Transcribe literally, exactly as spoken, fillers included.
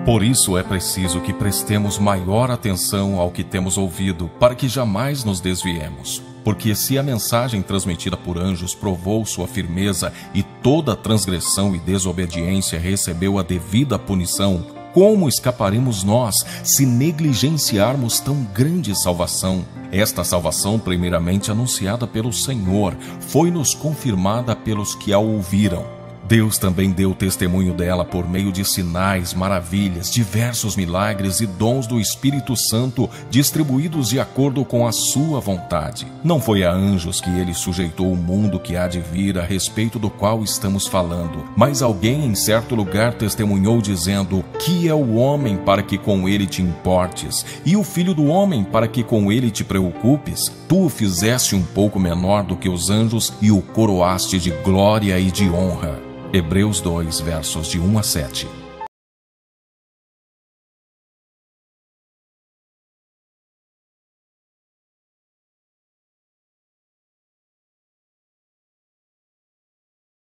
Por isso é preciso que prestemos maior atenção ao que temos ouvido, para que jamais nos desviemos. Porque se a mensagem transmitida por anjos provou sua firmeza e toda transgressão e desobediência recebeu a devida punição, como escaparemos nós se negligenciarmos tão grande salvação? Esta salvação, primeiramente anunciada pelo Senhor, foi-nos confirmada pelos que a ouviram. Deus também deu testemunho dela por meio de sinais, maravilhas, diversos milagres e dons do Espírito Santo distribuídos de acordo com a sua vontade. Não foi a anjos que ele sujeitou o mundo que há de vir, a respeito do qual estamos falando, mas alguém em certo lugar testemunhou dizendo: que é o homem para que com ele te importes, e o filho do homem para que com ele te preocupes? Tu o fizeste um pouco menor do que os anjos e o coroaste de glória e de honra. Hebreus dois, versos de um a sete.